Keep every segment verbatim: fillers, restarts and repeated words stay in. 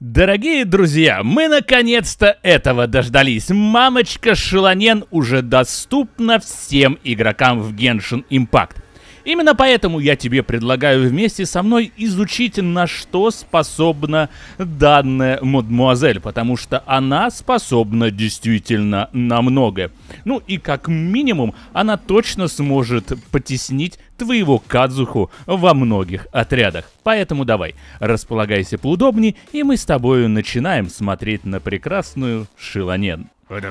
Дорогие друзья, мы наконец-то этого дождались. Мамочка Шилонен уже доступна всем игрокам в Genshin Impact. Именно поэтому я тебе предлагаю вместе со мной изучить, на что способна данная мадемуазель, потому что она способна действительно на многое. Ну и как минимум, она точно сможет потеснить твоего Кадзуху во многих отрядах. Поэтому давай, располагайся поудобнее, и мы с тобой начинаем смотреть на прекрасную Шилонен.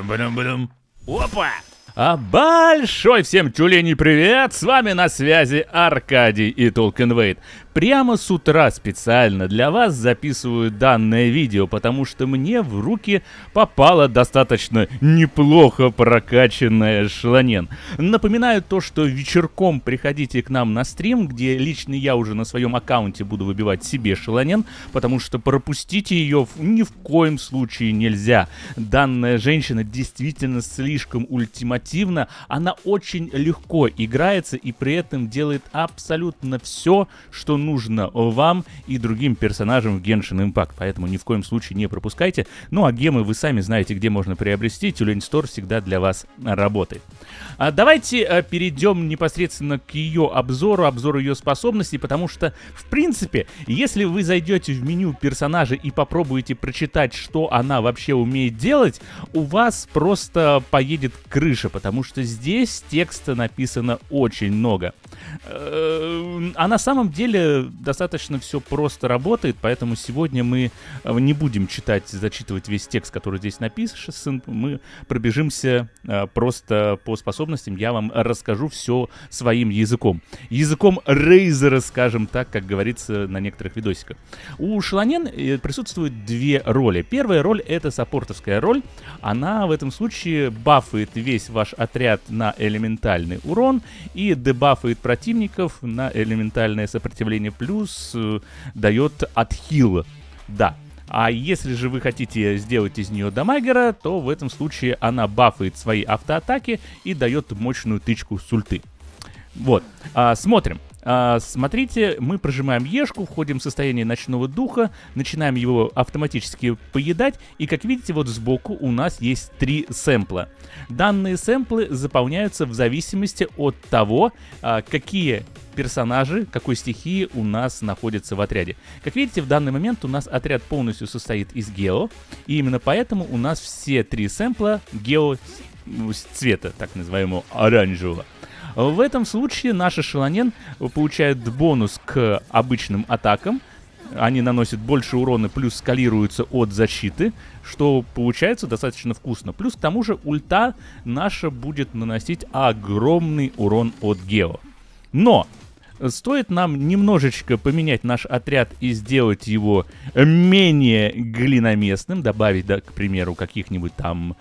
Опа! А большой всем тюленей привет! С вами на связи Аркадий и Толкенвейт. Прямо с утра специально для вас записываю данное видео, потому что мне в руки попала достаточно неплохо прокачанная Шилонен. Напоминаю то, что вечерком приходите к нам на стрим, где лично я уже на своем аккаунте буду выбивать себе Шилонен, потому что пропустить ее ни в коем случае нельзя. Данная женщина действительно слишком ультимативна, она очень легко играется и при этом делает абсолютно все, что нужно вам и другим персонажам в Genshin Impact, поэтому ни в коем случае не пропускайте. Ну а гемы вы сами знаете, где можно приобрести, Тюлень Store всегда для вас работает. А давайте а, перейдем непосредственно к ее обзору, обзору ее способностей, потому что, в принципе, если вы зайдете в меню персонажа и попробуете прочитать, что она вообще умеет делать, у вас просто поедет крыша, потому что здесь текста написано очень много. А на самом деле достаточно все просто работает, поэтому сегодня мы не будем читать, зачитывать весь текст, который здесь написан, мы пробежимся просто по способностям, я вам расскажу все своим языком. Языком Рейзера, скажем так, как говорится на некоторых видосиках. У Шилонен присутствуют две роли. Первая роль — это саппортовская роль, она в этом случае бафает весь ваш отряд на элементальный урон и дебафает противников на элементальное сопротивление, плюс э, дает отхил. Да. А если же вы хотите сделать из нее дамагера, то в этом случае она бафает свои автоатаки и дает мощную тычку с ульты. Вот. А, смотрим. А, смотрите, мы прожимаем Ешку, входим в состояние ночного духа, начинаем его автоматически поедать, и как видите, вот сбоку у нас есть три сэмпла. Данные сэмплы заполняются в зависимости от того, а, какие персонажи, какой стихии у нас находятся в отряде. Как видите, в данный момент у нас отряд полностью состоит из гео, и именно поэтому у нас все три сэмпла гео цвета, так называемого оранжевого. В этом случае наша Шилонен получает бонус к обычным атакам. Они наносят больше урона, плюс скалируются от защиты, что получается достаточно вкусно. Плюс к тому же ульта наша будет наносить огромный урон от гео. Но стоит нам немножечко поменять наш отряд и сделать его менее глиноместным, добавить, да, к примеру, каких-нибудь там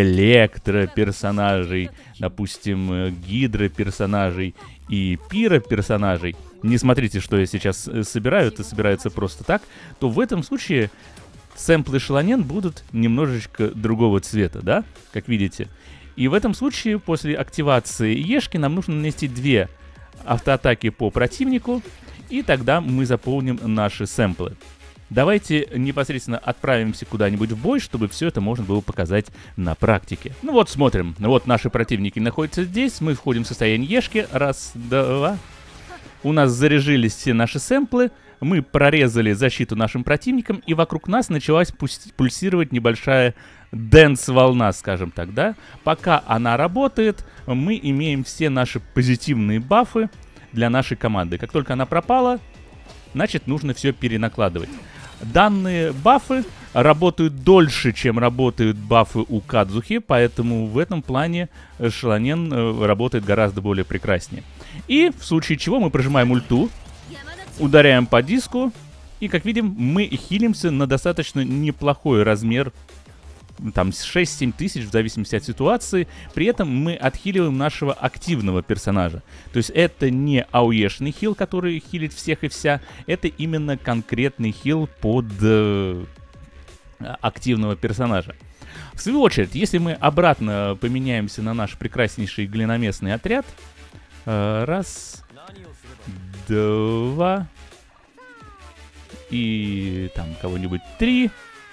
электро-персонажей, допустим, гидро-персонажей и пиро-персонажей. Не смотрите, что я сейчас собираю, это собирается просто так, то в этом случае сэмплы Шилонен будут немножечко другого цвета, да, как видите. И в этом случае после активации Ешки нам нужно нанести две автоатаки по противнику, и тогда мы заполним наши сэмплы. Давайте непосредственно отправимся куда-нибудь в бой, чтобы все это можно было показать на практике. Ну вот, смотрим. Вот наши противники находятся здесь, мы входим в состояние Ешки. Раз, два. У нас заряжились все наши сэмплы, мы прорезали защиту нашим противникам, и вокруг нас началась пульсировать небольшая дэнс-волна, скажем так, да? Пока она работает, мы имеем все наши позитивные бафы для нашей команды. Как только она пропала, значит, нужно все перенакладывать. Данные бафы работают дольше, чем работают бафы у Кадзухи, поэтому в этом плане Шилонен работает гораздо более прекраснее. И в случае чего мы прожимаем ульту, ударяем по диску, и, как видим, мы хилимся на достаточно неплохой размер, там шесть-семь тысяч в зависимости от ситуации. При этом мы отхиливаем нашего активного персонажа. То есть это не ауешный хил, который хилит всех и вся. Это именно конкретный хил под э, активного персонажа. В свою очередь, если мы обратно поменяемся на наш прекраснейший глиноместный отряд. э, Раз, два. и там кого-нибудь три,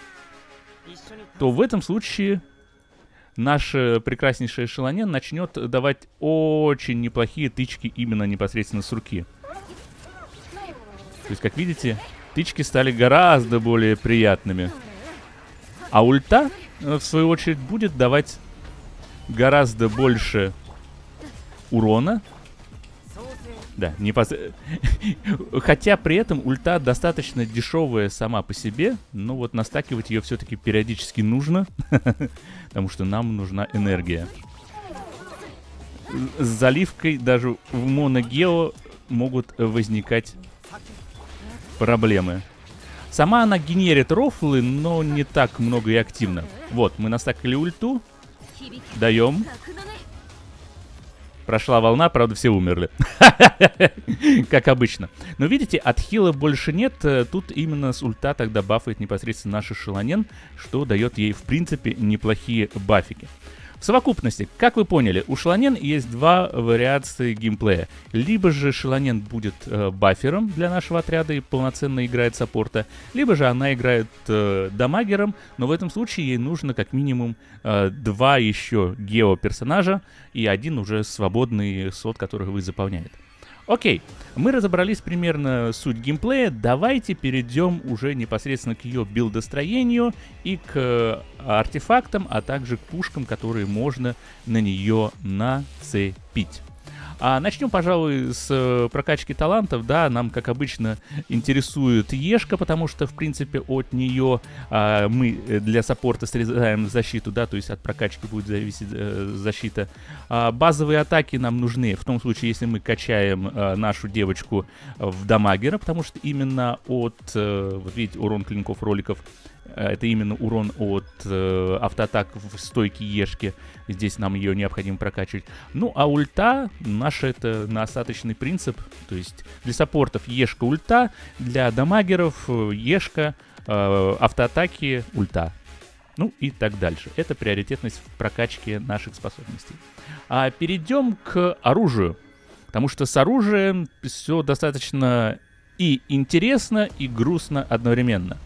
то в этом случае наш прекраснейший Шелонен начнет давать очень неплохие тычки именно непосредственно с руки. То есть, как видите, тычки стали гораздо более приятными. А ульта, в свою очередь, будет давать гораздо больше урона. Да, не пос... Хотя при этом ульта достаточно дешевая сама по себе, но вот настакивать ее все-таки периодически нужно, потому что нам нужна энергия. С заливкой даже в моногео могут возникать проблемы. Сама она генерит рофлы, но не так много и активно. Вот, мы настакали ульту. Даем. Прошла волна, правда, все умерли. Как обычно. Но видите, от хила больше нет. Тут именно с ульта тогда бафает непосредственно наша Шелонен, что дает ей, в принципе, неплохие бафики. В совокупности, как вы поняли, у Шелонен есть два вариации геймплея. Либо же Шелонен будет э, бафером для нашего отряда и полноценно играет саппорта, либо же она играет э, дамагером, но в этом случае ей нужно как минимум э, два еще гео-персонажа и один уже свободный слот, который вы заполняете. Окей, мы разобрались примерно суть геймплея, давайте перейдем уже непосредственно к ее билдостроению и к артефактам, а также к пушкам, которые можно на нее нацепить. А начнем, пожалуй, с прокачки талантов. Да, нам, как обычно, интересует Ешка, потому что, в принципе, от нее а, мы для саппорта срезаем защиту, да, то есть от прокачки будет зависеть э, защита. А, базовые атаки нам нужны в том случае, если мы качаем э, нашу девочку в дамагера, потому что именно от, э, вот видите, урон клинков роликов, это именно урон от э, автоатак в стойке Ешки. Здесь нам ее необходимо прокачивать. Ну, а ульта наш это на остаточный принцип. То есть для саппортов Ешка ульта, для дамагеров Ешка, э, автоатаки ульта. Ну и так дальше. Это приоритетность в прокачке наших способностей. А перейдем к оружию. Потому что с оружием все достаточно и интересно, и грустно одновременно.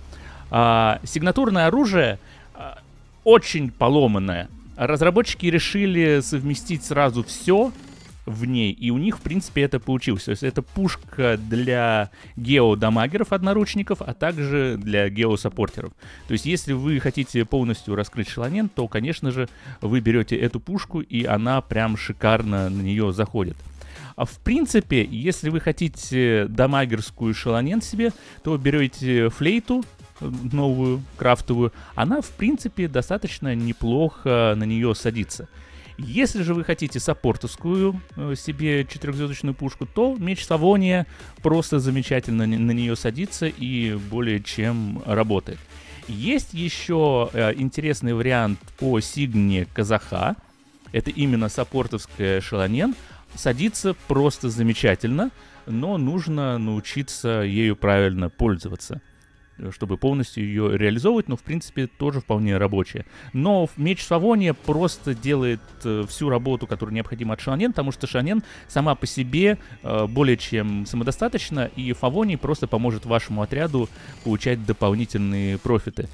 А, сигнатурное оружие а, очень поломанное. Разработчики решили совместить сразу все в ней, и у них, в принципе, это получилось. То есть это пушка для гео-дамагеров, одноручников, а также для гео-саппортеров. То есть если вы хотите полностью раскрыть Шелонен, то, конечно же, вы берете эту пушку, и она прям шикарно на нее заходит. А в принципе, если вы хотите дамагерскую Шелонен себе, то берете флейту, новую, крафтовую, она, в принципе, достаточно неплохо на нее садится. Если же вы хотите саппортовскую э, себе четырехзвездочную пушку, то меч Савония просто замечательно на нее садится и более чем работает. Есть еще э, интересный вариант по Сигне Казаха. Это именно саппортовская Шелонен. Садится просто замечательно, но нужно научиться ею правильно пользоваться, чтобы полностью ее реализовывать, но в принципе тоже вполне рабочая. Но меч Савония просто делает э, всю работу, которая необходима от Шелонен, потому что Шелонен сама по себе э, более чем самодостаточна, и Фавоний просто поможет вашему отряду получать дополнительные профиты.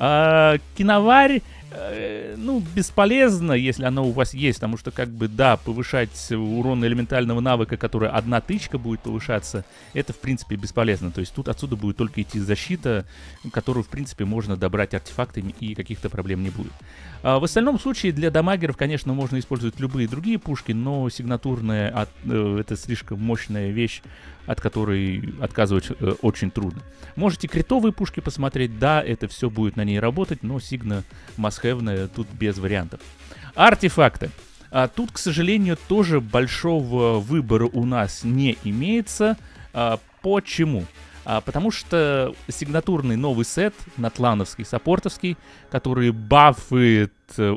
А киноварь, э, ну, бесполезно, если она у вас есть, потому что, как бы, да, повышать урон элементального навыка, который одна тычка будет повышаться, это, в принципе, бесполезно. То есть тут отсюда будет только идти защита, которую, в принципе, можно добрать артефактами, и каких-то проблем не будет. А в остальном случае для дамагеров, конечно, можно использовать любые другие пушки, но сигнатурная от, э, это слишком мощная вещь, от которой отказывать э, очень трудно. Можете критовые пушки посмотреть, да, это все будет на ней работать, но сигна must-have тут без вариантов. Артефакты. А тут, к сожалению, тоже большого выбора у нас не имеется. А, почему? А, потому что сигнатурный новый сет, натлановский, саппортовский, который бафает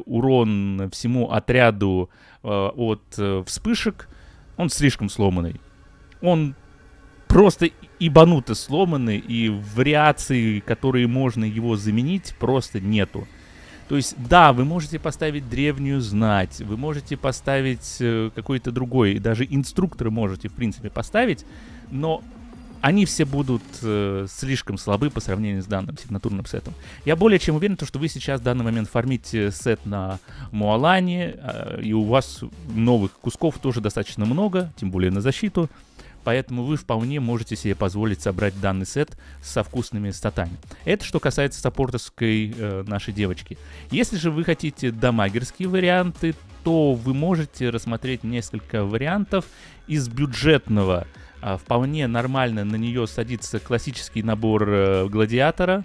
урон всему отряду а, от а, вспышек, он слишком сломанный. Он просто ибануто сломанный, и вариаций, которые можно его заменить, просто нету. То есть, да, вы можете поставить древнюю знать, вы можете поставить э, какой-то другой, даже инструктор можете, в принципе, поставить, но они все будут э, слишком слабы по сравнению с данным сигнатурным сетом. Я более чем уверен, что вы сейчас в данный момент фармите сет на Муалане, э, и у вас новых кусков тоже достаточно много, тем более на защиту. Поэтому вы вполне можете себе позволить собрать данный сет со вкусными статами. Это что касается саппортовской э, нашей девочки. Если же вы хотите дамагерские варианты, то вы можете рассмотреть несколько вариантов из бюджетного. А, вполне нормально на нее садится классический набор э, гладиатора.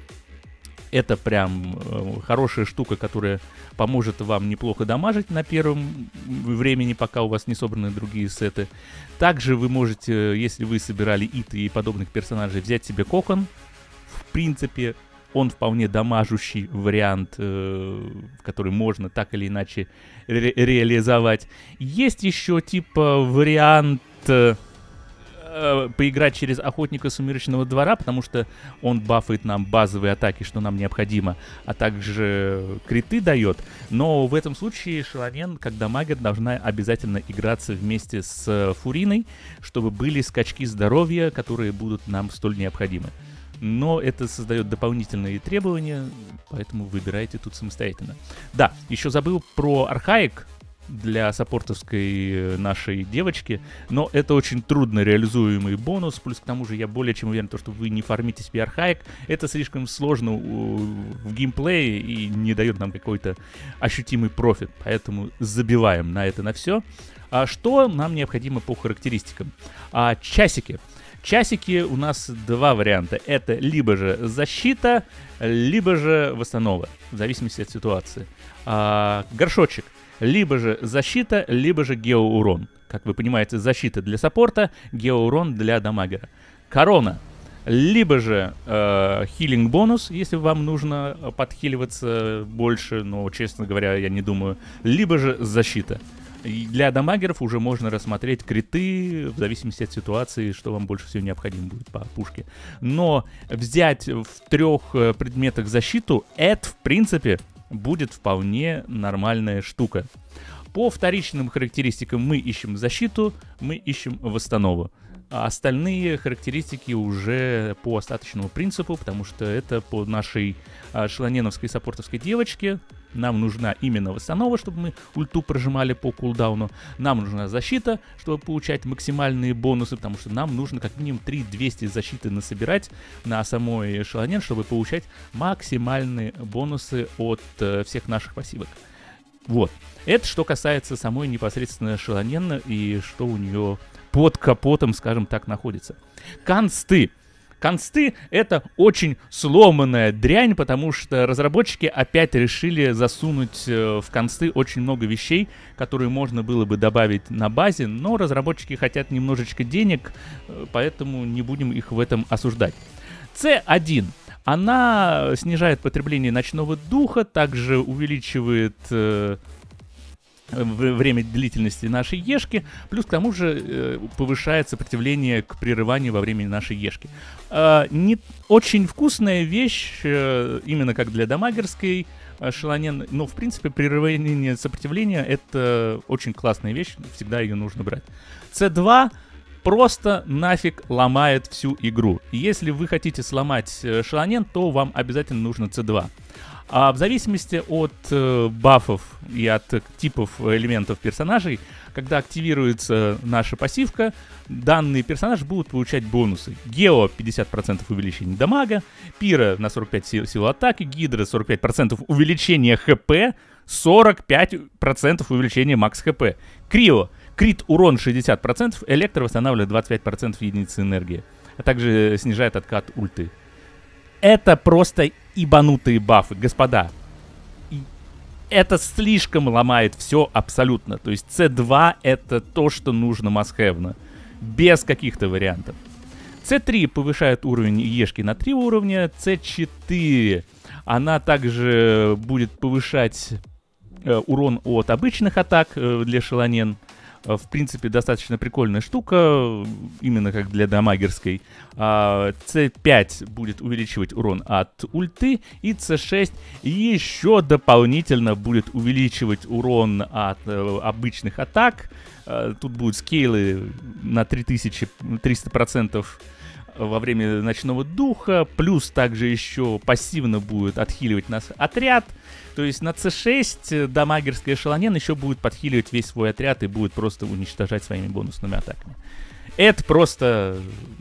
Это прям э, хорошая штука, которая поможет вам неплохо дамажить на первом времени, пока у вас не собраны другие сеты. Также вы можете, если вы собирали иты и подобных персонажей, взять себе кокон. В принципе, он вполне дамажущий вариант, э, который можно так или иначе ре реализовать. Есть еще типа вариант... Э, поиграть через Охотника Сумеречного Двора, потому что он бафает нам базовые атаки, что нам необходимо, а также криты дает. Но в этом случае Шелонен, как дамагер, должна обязательно играться вместе с Фуриной, чтобы были скачки здоровья, которые будут нам столь необходимы. Но это создает дополнительные требования, поэтому выбирайте тут самостоятельно. Да, еще забыл про Архаик для саппортовской нашей девочки, но это очень трудно реализуемый бонус, плюс к тому же я более чем уверен, что вы не фармите себе Архаик, это слишком сложно в геймплее и не дает нам какой-то ощутимый профит, поэтому забиваем на это на все. А что нам необходимо по характеристикам? А, часики. Часики у нас два варианта. Это либо же защита, либо же восстанова, в зависимости от ситуации. А, горшочек. Либо же защита, либо же геоурон. Как вы понимаете, защита для саппорта, геоурон для дамагера. Корона. Либо же э, хилинг бонус, если вам нужно подхиливаться больше, но, честно говоря, я не думаю. Либо же защита. И для дамагеров уже можно рассмотреть криты, в зависимости от ситуации, что вам больше всего необходимо будет по пушке. Но взять в трех предметах защиту, это, в принципе, будет вполне нормальная штука. По вторичным характеристикам мы ищем защиту, мы ищем восстанову. А остальные характеристики уже по остаточному принципу, потому что это по нашей а, шелоненовской саппортовской девочке. Нам нужна именно восстанова, чтобы мы ульту прожимали по кулдауну. Нам нужна защита, чтобы получать максимальные бонусы, потому что нам нужно как минимум три тысячи двести защиты насобирать на самой шелонен, чтобы получать максимальные бонусы от э, всех наших пассивок. Вот. Это что касается самой непосредственно шелонен и что у нее под капотом, скажем так, находится. Консты. Консты — это очень сломанная дрянь, потому что разработчики опять решили засунуть в консты очень много вещей, которые можно было бы добавить на базе, но разработчики хотят немножечко денег, поэтому не будем их в этом осуждать. Си один. Она снижает потребление ночного духа, также увеличивает... Э, время длительности нашей ешки, плюс к тому же э, повышает сопротивление к прерыванию во время нашей ешки. Э, не очень вкусная вещь, э, именно как для дамагерской э, шелонен, но в принципе прерывание сопротивления — это очень классная вещь, всегда ее нужно брать. Си два просто нафиг ломает всю игру. И если вы хотите сломать э, шелонен, то вам обязательно нужно Си два. А в зависимости от э, бафов и от э, типов элементов персонажей, когда активируется наша пассивка, данные персонажи будут получать бонусы. Гео пятьдесят процентов увеличения дамага, Пира на сорок пять процентов силу атаки, Гидра сорок пять процентов увеличения хп, сорок пять процентов увеличения макс хп. Крио, крит урон шестьдесят процентов, Электро восстанавливает двадцать пять процентов единицы энергии, а также снижает откат ульты. Это просто ебанутые бафы, господа. И это слишком ломает все абсолютно. То есть Си два это то, что нужно must-have, без каких-то вариантов. Си три повышает уровень ешки на три уровня. Си четыре она также будет повышать э, урон от обычных атак э, для шелонен. В принципе, достаточно прикольная штука, именно как для дамагерской. Си пять будет увеличивать урон от ульты, и Си шесть еще дополнительно будет увеличивать урон от э, обычных атак. Э, тут будут скейлы на три тысячи триста процентов во время ночного духа, плюс также еще пассивно будет отхиливать нас отряд. То есть на С шесть дамагерский эшелонен еще будет подхиливать весь свой отряд и будет просто уничтожать своими бонусными атаками. Это просто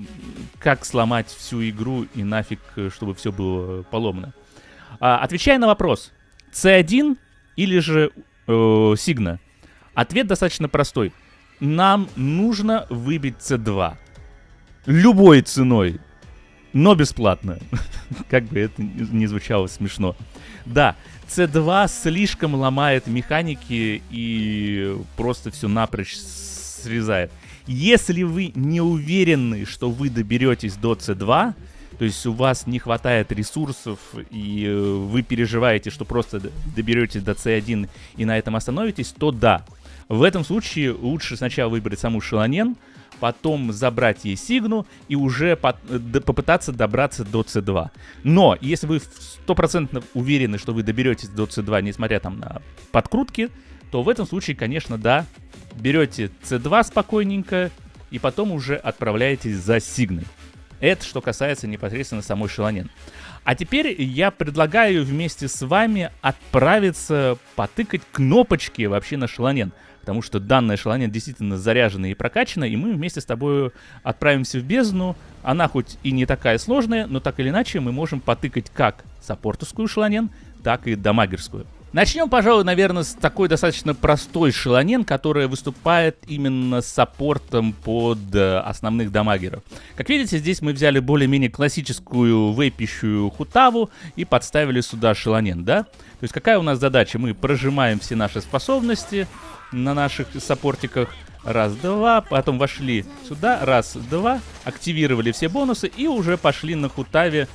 как сломать всю игру и нафиг, чтобы все было поломано. А, отвечая на вопрос, С один или же э, Сигна, ответ достаточно простой. Нам нужно выбить С два. Любой ценой, но бесплатно. Как бы это ни звучало смешно. Да, С два слишком ломает механики и просто все напрочь срезает. Если вы не уверены, что вы доберетесь до С два, то есть у вас не хватает ресурсов и вы переживаете, что просто доберетесь до С один и на этом остановитесь, то да. В этом случае лучше сначала выбрать саму Шелонен, потом забрать ей Сигну и уже по попытаться добраться до С два. Но если вы стопроцентно уверены, что вы доберетесь до С два, несмотря там на подкрутки, то в этом случае, конечно, да, берете С два спокойненько и потом уже отправляетесь за Сигной. Это что касается непосредственно самой Шелонен. А теперь я предлагаю вместе с вами отправиться потыкать кнопочки вообще на Шелонен. Потому что данная Шелонен действительно заряжена и прокачана, и мы вместе с тобой отправимся в бездну. Она хоть и не такая сложная, но так или иначе мы можем потыкать как саппортовскую Шелонен, так и дамагерскую. Начнем, пожалуй, наверное, с такой достаточно простой Шелонен, которая выступает именно с саппортом под э, основных дамагеров. Как видите, здесь мы взяли более-менее классическую вейпищую Хутаву и подставили сюда Шелонен, да? То есть какая у нас задача? Мы прожимаем все наши способности на наших саппортиках. Раз, два, потом вошли сюда, раз, два, активировали все бонусы и уже пошли на Хутаве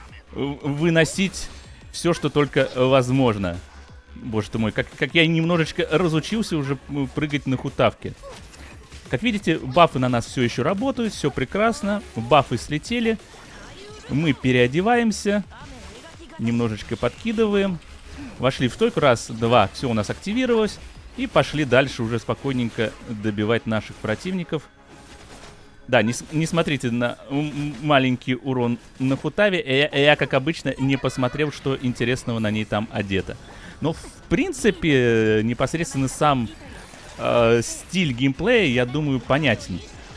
выносить все, что только возможно. Боже ты мой, как, как я немножечко разучился уже прыгать на Хутавке. Как видите, бафы на нас все еще работают, все прекрасно. Бафы слетели. Мы переодеваемся. Немножечко подкидываем. Вошли в стойку, раз, два, все у нас активировалось. И пошли дальше уже спокойненько добивать наших противников. Да, не, не смотрите на маленький урон на Хутаве. Я, я, как обычно, не посмотрел, что интересного на ней там одето. Но, в принципе, непосредственно сам э, стиль геймплея, я думаю, понятен.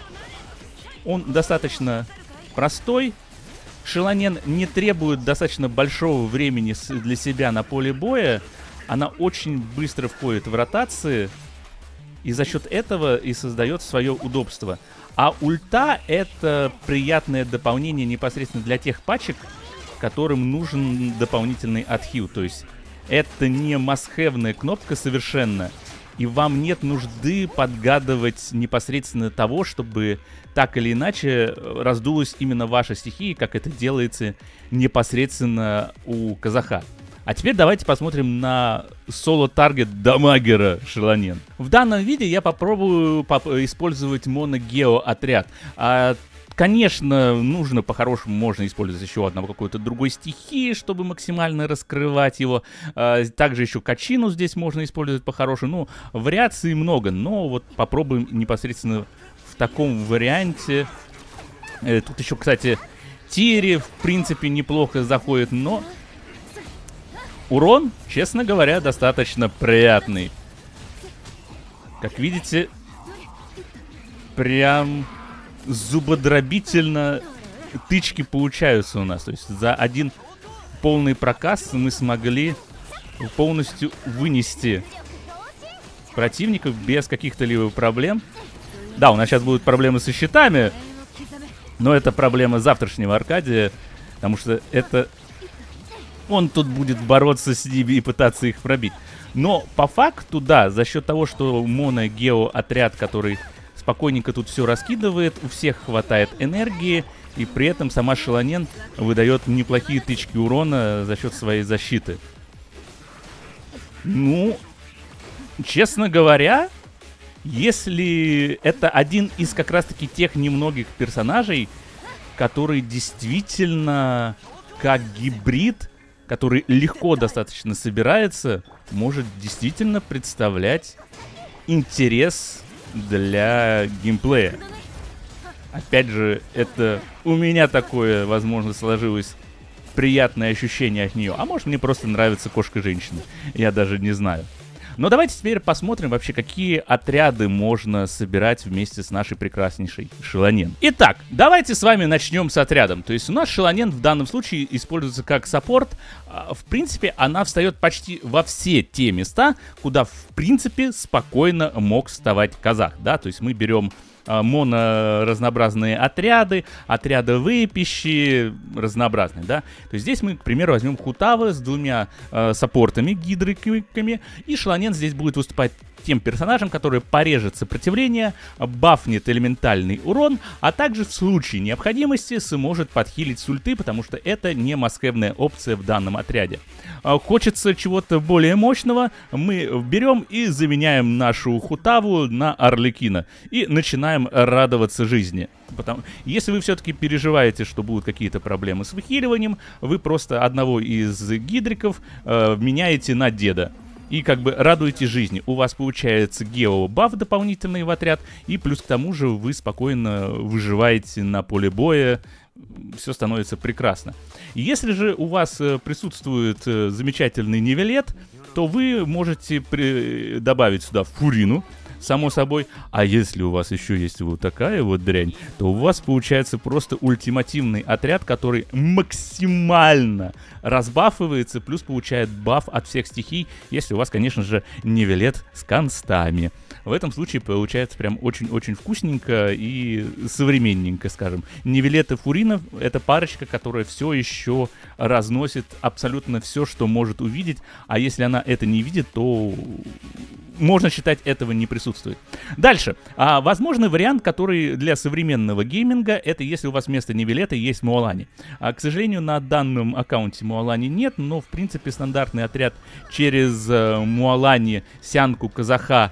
Он достаточно простой. Шелонен не требует достаточно большого времени для себя на поле боя. Она очень быстро входит в ротации. И за счет этого и создает свое удобство. А ульта — это приятное дополнение непосредственно для тех пачек, которым нужен дополнительный отхил. То есть это не must-have-ная кнопка совершенно, и вам нет нужды подгадывать непосредственно того, чтобы так или иначе раздулась именно ваша стихия, как это делается непосредственно у казаха. А теперь давайте посмотрим на соло-таргет дамагера Шелонен. В данном виде я попробую поп использовать моно-гео-отряд. А Конечно, нужно по-хорошему, можно использовать еще одного какой-то другой стихии, чтобы максимально раскрывать его. Также еще качину здесь можно использовать по-хорошему. Ну, вариаций много, но вот попробуем непосредственно в таком варианте. Тут еще, кстати, Тири, в принципе, неплохо заходит, но урон, честно говоря, достаточно приятный. Как видите, прям зубодробительно тычки получаются у нас. То есть за один полный прокаст мы смогли полностью вынести противников без каких-то либо проблем. Да, у нас сейчас будут проблемы со щитами, но это проблема завтрашнего Аркадия, потому что это он тут будет бороться с ними и пытаться их пробить. Но по факту, да, за счет того, что моно-гео-отряд, который спокойненько тут все раскидывает, у всех хватает энергии, и при этом сама Шелонен выдает неплохие тычки урона за счет своей защиты. Ну, честно говоря, если это один из как раз-таки тех немногих персонажей, который действительно как гибрид, который легко достаточно собирается, может действительно представлять интерес для геймплея. Опять же, это у меня такое, возможно, сложилось приятное ощущение от нее. А может, мне просто нравится кошка-женщина. Я даже не знаю. Но давайте теперь посмотрим вообще, какие отряды можно собирать вместе с нашей прекраснейшей Шелонен. Итак, давайте с вами начнем с отрядом. То есть у нас Шелонен в данном случае используется как саппорт. В принципе, она встает почти во все те места, куда, в принципе, спокойно мог вставать казах. Да? То есть мы берем моно-разнообразные отряды, отряды выпищи разнообразные, да. То есть здесь мы, к примеру, возьмем Хутава с двумя э, саппортами, гидриками, и Шелонен здесь будет выступать тем персонажем, который порежет сопротивление, бафнет элементальный урон, а также в случае необходимости сможет подхилить с ульты, потому что это не маскевная опция в данном отряде. Хочется чего-то более мощного, мы берем и заменяем нашу Хутаву на Арлекина и начинаем радоваться жизни. Потому... Если вы все-таки переживаете, что будут какие-то проблемы с выхиливанием, вы просто одного из гидриков э, меняете на деда. И как бы радуете жизни. У вас получается гео-баф дополнительный в отряд. И плюс к тому же вы спокойно выживаете на поле боя. Все становится прекрасно. Если же у вас присутствует замечательный нивелет, то вы можете при... добавить сюда Фурину, само собой. А если у вас еще есть вот такая вот дрянь, то у вас получается просто ультимативный отряд, который максимально разбафывается, плюс получает баф от всех стихий, если у вас, конечно же, нивелет с констами. В этом случае получается прям очень-очень вкусненько и современненько, скажем. Нивелет и Фурина — это парочка, которая все еще разносит абсолютно все, что может увидеть. А если она это не видит, то можно считать, этого не присутствует. Дальше. А, возможный вариант, который для современного гейминга, это если у вас вместо нивелета есть Муалани. А, к сожалению, на данном аккаунте Муалани нет, но, в принципе, стандартный отряд через э, Муалани, Сянку, Казаха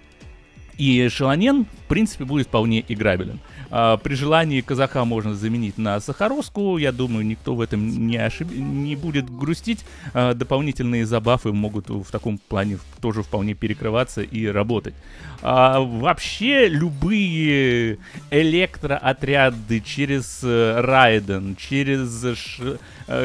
и Шелонен, в принципе, будет вполне играбелен. А, при желании казаха можно заменить на Сахароску. Я думаю, никто в этом не, ошиб... не будет грустить. А, дополнительные забафы могут в таком плане тоже вполне перекрываться и работать. А, вообще, любые электроотряды через Райден, через Ш...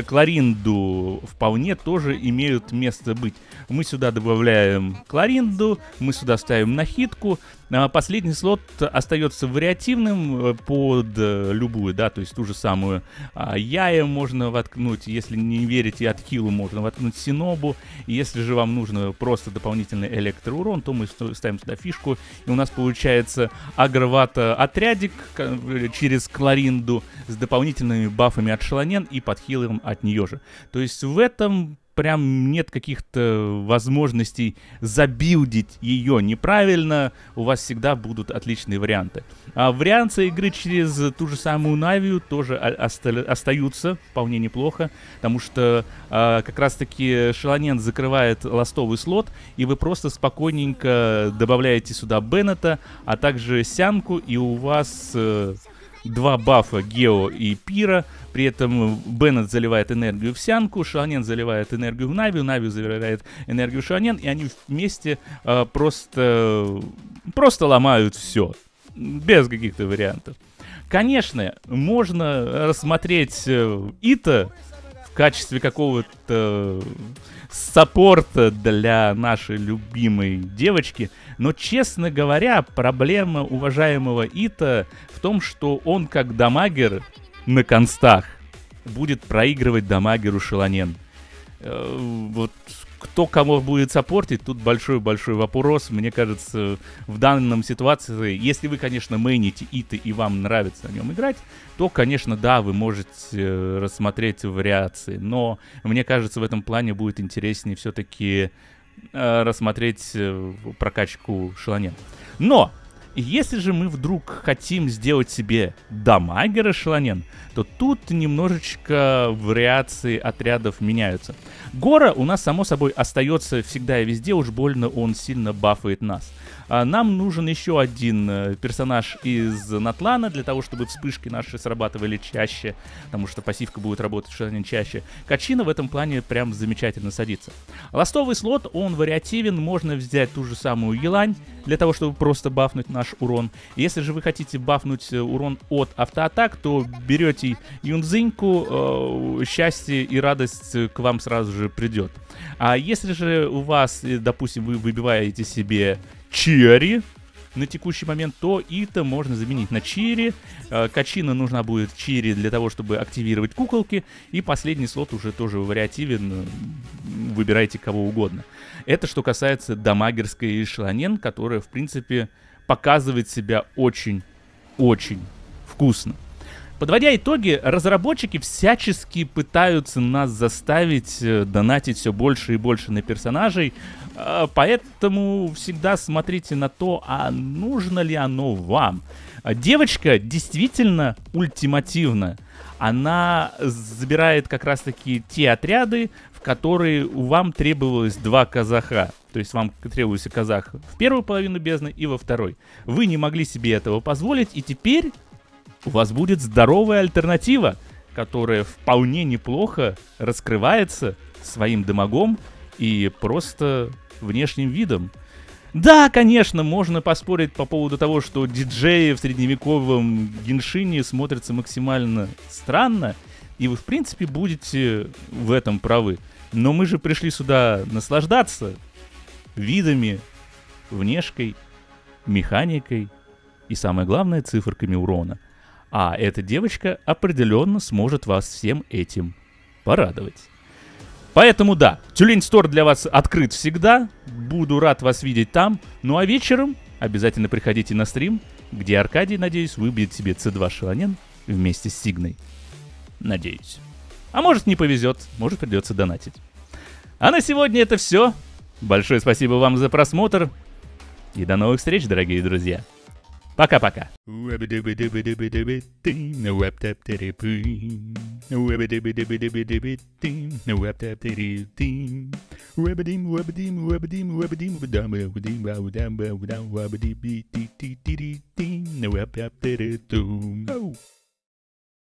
Кларинду вполне тоже имеют место быть. Мы сюда добавляем Кларинду, мы сюда ставим Нахитку. Последний слот остается вариативным под любую, да, то есть ту же самую Яя можно воткнуть, если не верите Атхилу, можно воткнуть Синобу. Если же вам нужно просто дополнительный электроурон, то мы ставим сюда фишку, и у нас получается агровато отрядик через Кларинду с дополнительными бафами от Шелонен и подхилом от нее же. То есть в этом прям нет каких-то возможностей забилдить ее неправильно, у вас всегда будут отличные варианты. А варианты игры через ту же самую Навию тоже оста остаются вполне неплохо, потому что а, как раз-таки Шелонен закрывает ластовый слот, и вы просто спокойненько добавляете сюда Беннета, а также Сянку, и у вас э, два бафа Гео и Пира. При этом Беннет заливает энергию в Сянку, Шелонен заливает энергию в Навию, Навию заливает энергию в Шелонен, и они вместе э, просто, просто ломают все, без каких-то вариантов. Конечно, можно рассмотреть э, Ита в качестве какого-то саппорта для нашей любимой девочки, но, честно говоря, проблема уважаемого Ита в том, что он как дамагер на констах будет проигрывать дамагеру Шелонен. Э, вот кто кого будет саппортить, тут большой-большой вопрос. Мне кажется, в данном ситуации, если вы, конечно, мейните Ита и вам нравится на нем играть, то, конечно, да, вы можете рассмотреть вариации. Но мне кажется, в этом плане будет интереснее все-таки э, рассмотреть прокачку Шелонен. Но если же мы вдруг хотим сделать себе дамагера Шелонен, то тут немножечко вариации отрядов меняются. Гора у нас, само собой, остается всегда и везде, уж больно он сильно бафает нас. А нам нужен еще один персонаж из Натлана, для того, чтобы вспышки наши срабатывали чаще, потому что пассивка будет работать Шелонен чаще. Качина в этом плане прям замечательно садится. Ластовый слот, он вариативен, можно взять ту же самую Елань, для того, чтобы просто бафнуть нас. наш урон. Если же вы хотите бафнуть урон от автоатак, то берете Юнзиньку, э, счастье и радость к вам сразу же придет. А если же у вас, допустим, вы выбиваете себе Чири на текущий момент, то Ита можно заменить на Чири. Качина нужна будет Чири для того, чтобы активировать куколки. И последний слот уже тоже вариативен. Выбирайте кого угодно. Это что касается дамагерской Шиланен, которая, в принципе, показывает себя очень-очень вкусно. Подводя итоги, разработчики всячески пытаются нас заставить донатить все больше и больше на персонажей, поэтому всегда смотрите на то, а нужно ли оно вам. Девочка действительно ультимативна. Она забирает как раз-таки те отряды, в которые вам требовалось два казаха. То есть вам требовался казах в первую половину бездны и во второй. Вы не могли себе этого позволить, и теперь у вас будет здоровая альтернатива, которая вполне неплохо раскрывается своим дамагом и просто внешним видом. Да, конечно, можно поспорить по поводу того, что диджеи в средневековом Геншине смотрятся максимально странно, и вы, в принципе, будете в этом правы. Но мы же пришли сюда наслаждаться видами, внешкой, механикой и, самое главное, циферками урона. А эта девочка определенно сможет вас всем этим порадовать. Поэтому да, Тюлень Стор для вас открыт всегда. Буду рад вас видеть там. Ну а вечером обязательно приходите на стрим, где Аркадий, надеюсь, выбьет себе си два Шиланен вместе с Сигной. Надеюсь. А может не повезет, может придется донатить. А на сегодня это все. Большое спасибо вам за просмотр. И до новых встреч, дорогие друзья. Пока-пока.